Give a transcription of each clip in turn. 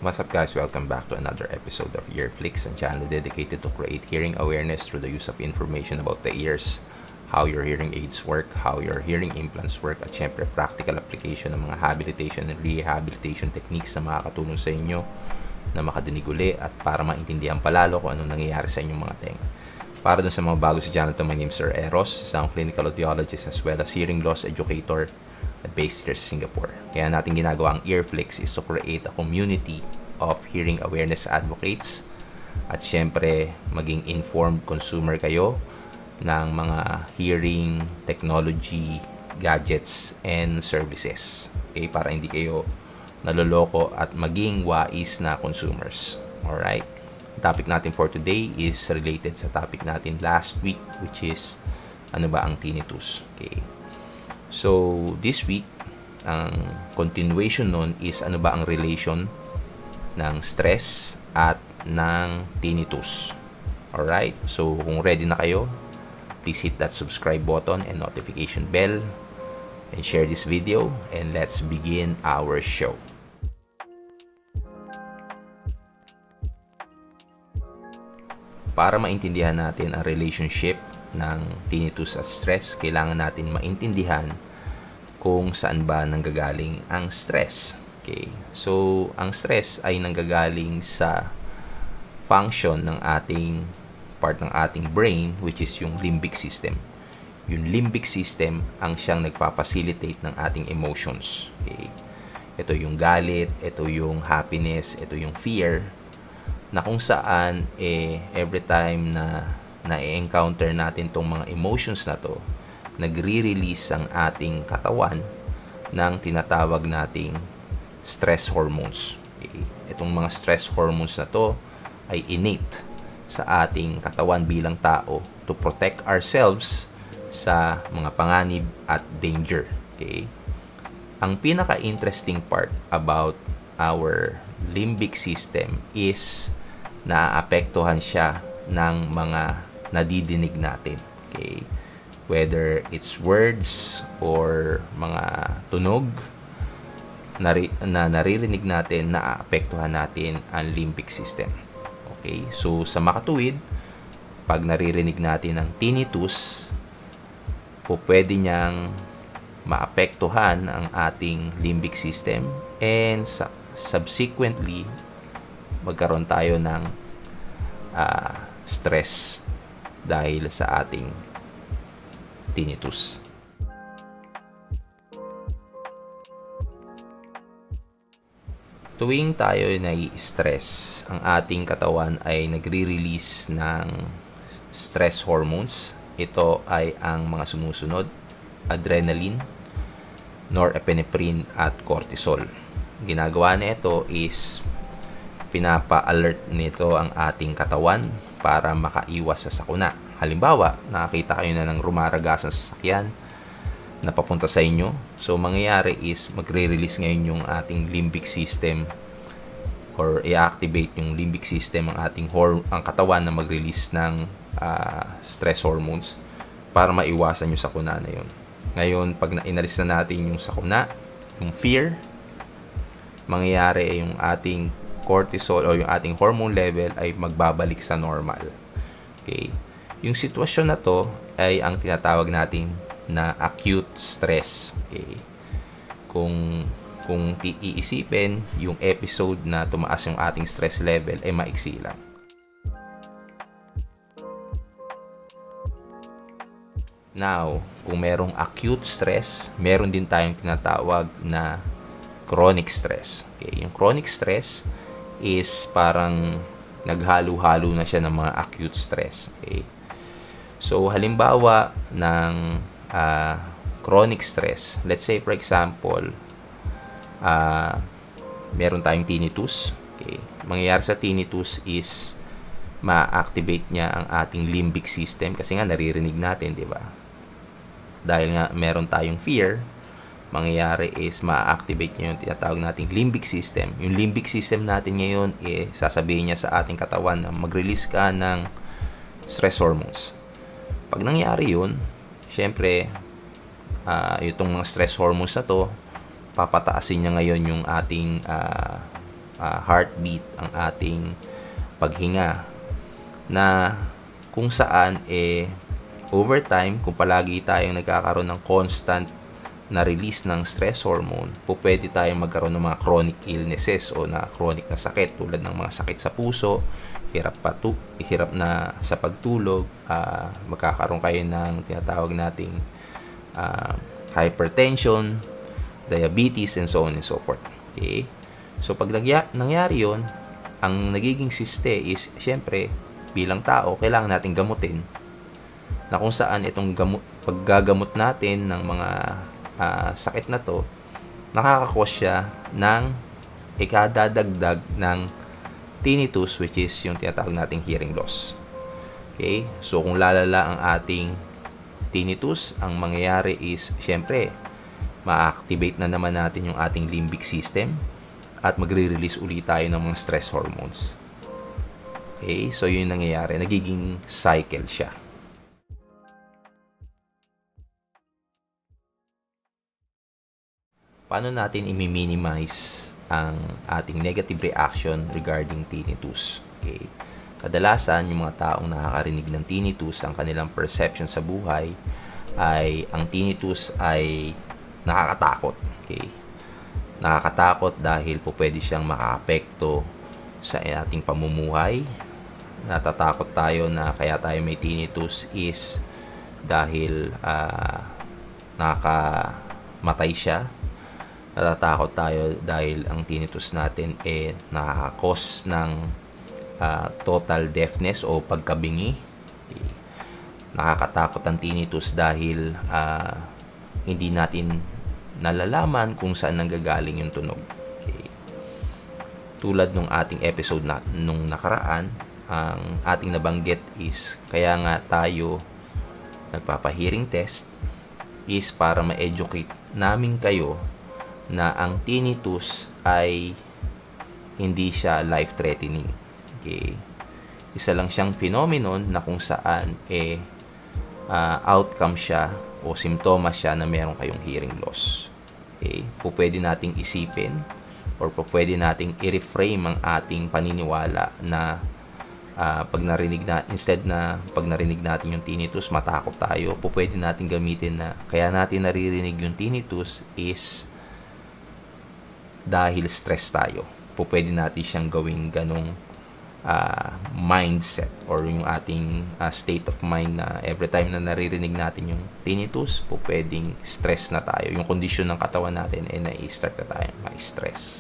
What's up guys, welcome back to another episode of Earflix, a channel dedicated to create hearing awareness through the use of information about the ears, how your hearing aids work, how your hearing implants work, at syempre practical application ng mga habilitation and rehabilitation techniques na makakatulong sa inyo na makadinig uli at para maintindihan palalo kung anong nangyayari sa inyong mga tenga. Para dun sa mga bago sa channel to, my name is Sir Eros, isang clinical audiologist as well as hearing loss educator at based here sa Singapore. Kaya natin ginagawa ang Earflix is to create a community of hearing awareness advocates at syempre maging informed consumer kayo ng mga hearing technology, gadgets, and services. Okay, para hindi kayo naloloko at maging wais na consumers. Alright? Ang topic natin for today is related sa topic natin last week, which is ano ba ang tinnitus. Okay. So, this week, ang continuation nun is ano ba ang relation ng stress at ng tinnitus. Alright? So, kung ready na kayo, please hit that subscribe button and notification bell and share this video, and let's begin our show. Para maintindihan natin ang relationship ng tinnitus at stress, kailangan natin maintindihan kung saan ba nanggagaling ang stress. Okay. So, ang stress ay nanggagaling sa function ng ating part ng ating brain, which is yung limbic system. Yung limbic system ang siyang nagpapacilitate ng ating emotions. Okay. Ito yung galit, ito yung happiness, ito yung fear, na kung saan every time na na-encounter natin tong mga emotions na to, nagre-release ang ating katawan ng tinatawag nating stress hormones. Okay. Itong mga stress hormones na to ay innate sa ating katawan bilang tao to protect ourselves sa mga panganib at danger. Okay. Ang pinaka-interesting part about our limbic system is naapektuhan siya ng mga nadidinig natin. Okay? Whether it's words or mga tunog na naririnig natin, naapektuhan natin ang limbic system. Okay? So, sa makatuwid, pag naririnig natin ang tinnitus, pwede niyang maapektuhan ang ating limbic system, and subsequently magkaroon tayo ng stress dahil sa ating tinnitus. Tuwing tayo nai-stress, ang ating katawan ay nagre-release ng stress hormones. Ito ay ang mga sumusunod: adrenaline, norepinephrine, at cortisol. Ginagawa nito is pinapa-alert nito ang ating katawan para makaiwas sa sakuna. Halimbawa, nakakita kayo na ng rumaragasan sa sasakyan na papunta sa inyo. So, mangyayari is magre-release ngayon yung ating limbic system or i-activate yung limbic system ang ating ang katawan na mag-release ng stress hormones para maiwasan yung sakuna na yun. Ngayon, pag inalis na natin yung sakuna, yung fear, mangyayari ay yung ating cortisol o yung ating hormone level ay magbabalik sa normal. Okay. Yung sitwasyon na to ay ang tinatawag natin na acute stress. Okay. Kung iisipin, yung episode na tumaas yung ating stress level ay maiksi lang. Now, kung merong acute stress, meron din tayong tinatawag na chronic stress. Okay. Yung chronic stress is parang naghalo-halo na siya ng mga acute stress. Okay. So, halimbawa ng chronic stress, let's say for example, meron tayong tinnitus. Okay. Mangyayari sa tinnitus is ma-activate niya ang ating limbic system kasi nga naririnig natin, di ba? Dahil nga meron tayong fear, mangyayari is ma-activate niya yung tinatawag nating limbic system. Yung limbic system natin ngayon, sasabihin niya sa ating katawan na mag-release ka ng stress hormones. Pag nangyari yun, syempre, itong mga stress hormones na to, papataasin niya ngayon yung ating heartbeat, ang ating paghinga, na kung saan over time, kung palagi tayong nagkakaroon ng constant na release ng stress hormone, pwede tayong magkaroon ng mga chronic illnesses o na chronic na sakit tulad ng mga sakit sa puso, hirap na sa pagtulog, magkakaroon kayo ng tinatawag nating hypertension, diabetes, and so on and so forth. Okay? So pag nangyari yun, ang nagiging siste is, syempre, bilang tao, kailangan natin gamutin, na kung saan itong paggagamot natin ng mga sakit na to, nakakakos siya ng ikadadagdag ng tinnitus, which is yung tinatawag nating hearing loss. Okay? So kung lalala ang ating tinnitus, ang mangyayari is, syempre, ma-activate na naman natin yung ating limbic system at magre-release ulit tayo ng mga stress hormones. Okay? So yun yung nangyayari. Nagiging cycle siya. Paano natin i-minimize ang ating negative reaction regarding tinnitus? Okay. Kadalasan, yung mga taong nakakarinig ng tinnitus, ang kanilang perception sa buhay ay ang tinnitus ay nakakatakot. Okay. Nakakatakot dahil pwede siyang makaapekto sa ating pamumuhay. Natatakot tayo na kaya tayo may tinnitus is dahil nakakamatay siya. Natatakot tayo dahil ang tinnitus natin nakakakos ng total deafness o pagkabingi. Okay. Nakakatakot ang tinnitus dahil hindi natin nalalaman kung saan nanggagaling yung tunog. Okay. Tulad nung ating episode nung nakaraan, ang ating nabanggit is kaya nga tayo nagpapa-hearing test is para ma-educate namin kayo na ang tinnitus ay hindi siya life-threatening. Okay. Isa lang siyang phenomenon na kung saan outcome siya o simptomas siya na meron kayong hearing loss. Okay. Pwede nating isipin or pwede nating i-reframe ang ating paniniwala na pag narinig natin yung tinnitus, matakot tayo. Pwede natin gamitin na kaya natin naririnig yung tinnitus is dahil stress tayo. Pwede natin siyang gawing ganong mindset or yung ating state of mind na every time na naririnig natin yung tinnitus, pwedeng stress na tayo. Yung kondisyon ng katawan natin na-start na tayo ma-stress.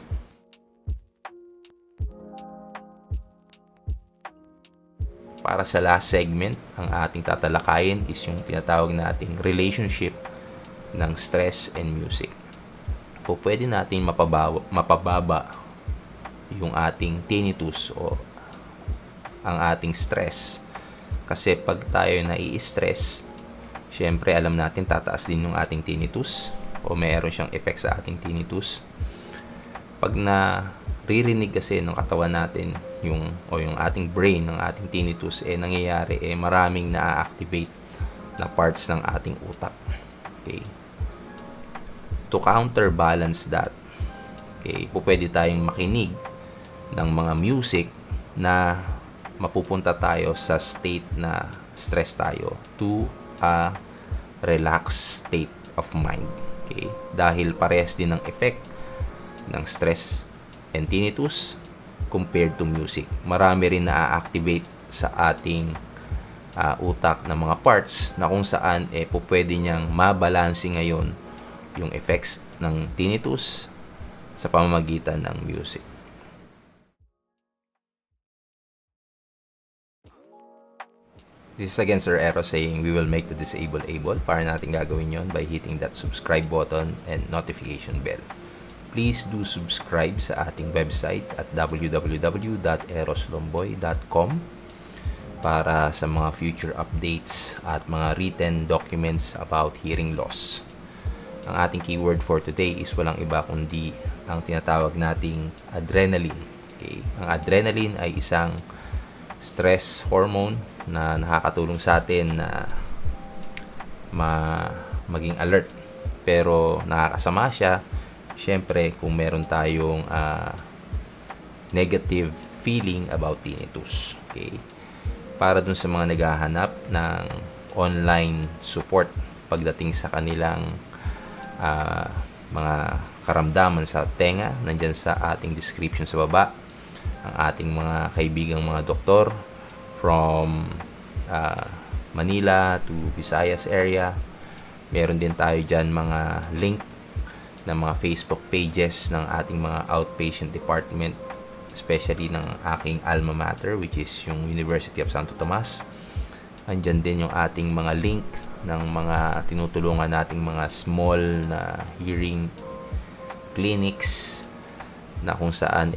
Para sa last segment, ang ating tatalakayin is yung tinatawag nating relationship ng stress and music. Pwede natin mapababa yung ating tinnitus o ang ating stress. Kasi pag tayo nai-stress, syempre alam natin tataas din yung ating tinnitus o mayroon siyang effect sa ating tinnitus. Pag naririnig kasi ng katawan natin yung ating brain, ng ating tinnitus, nangyayari maraming na-activate na parts ng ating utak. Okay. To counterbalance that, okay, pwede tayong makinig ng mga music na mapupunta tayo sa state na stress tayo to a relaxed state of mind. Okay? Dahil parehas din ang effect ng stress and tinnitus compared to music. Marami rin na-activate sa ating utak na mga parts na kung saan pwede niyang mabalanse ngayon yung effects ng tinnitus sa pamamagitan ng music. This is again Sir Ero saying we will make the disabled able. Para natin gagawin yon by hitting that subscribe button and notification bell. Please do subscribe sa ating website at www.eroslomboy.com para sa mga future updates at mga written documents about hearing loss. Ang ating keyword for today is walang iba kundi ang tinatawag nating adrenaline. Okay? Ang adrenaline ay isang stress hormone na nakakatulong sa atin na maging alert. Pero nakakasama siya, syempre, kung meron tayong negative feeling about tinnitus. Okay? Para dun sa mga naghahanap ng online support pagdating sa kanilang mga karamdaman sa tenga, nandyan sa ating description sa baba ang ating mga kaibigang mga doktor from Manila to Visayas area. Meron din tayo dyan mga link ng mga Facebook pages ng ating mga outpatient department, especially ng aking alma mater, which is yung University of Santo Tomas. Andyan din yung ating mga link ng mga tinutulungan nating mga small na hearing clinics na kung saan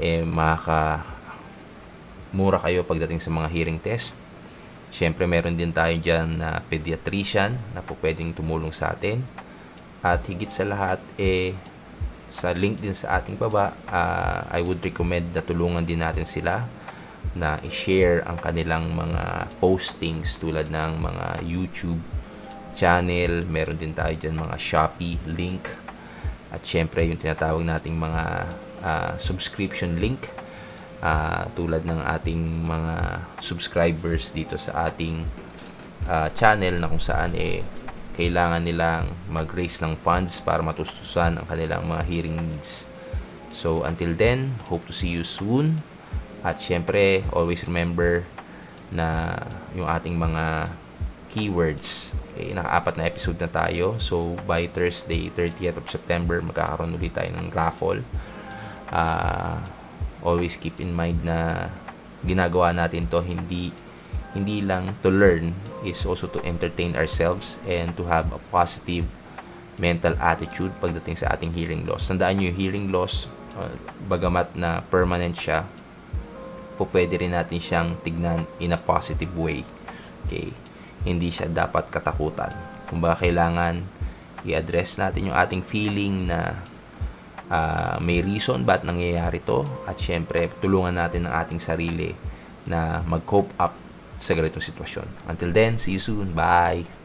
mura kayo pagdating sa mga hearing test. Siyempre meron din tayo dyan na pediatrician na po pwedeng tumulong sa atin. At higit sa lahat, sa link din sa ating baba, I would recommend na tulungan din natin sila na i-share ang kanilang mga postings tulad ng mga YouTube channel. Meron din tayo dyan mga Shopee link. At syempre yung tinatawag nating mga subscription link. Tulad ng ating mga subscribers dito sa ating channel na kung saan kailangan nilang mag-raise ng funds para matustusan ang kanilang mga hearing needs. So until then, hope to see you soon. At syempre, always remember na yung ating mga keywords. Okay, naka-4 na episode na tayo. So by Thursday, 30th of September, magkakaroon ulit tayo ng raffle. Always keep in mind na ginagawa natin to hindi lang to learn, is also to entertain ourselves and to have a positive mental attitude pagdating sa ating hearing loss. Tandaan nyo, yung hearing loss, bagamat na permanent siya, pwede rin natin siyang tignan in a positive way. Okay? Hindi siya dapat katakutan. Kumbaga kailangan i-address natin yung ating feeling na may reason ba't nangyayari to, at syempre tulungan natin ang ating sarili na mag-cope up sa ganitong sitwasyon. Until then, see you soon. Bye!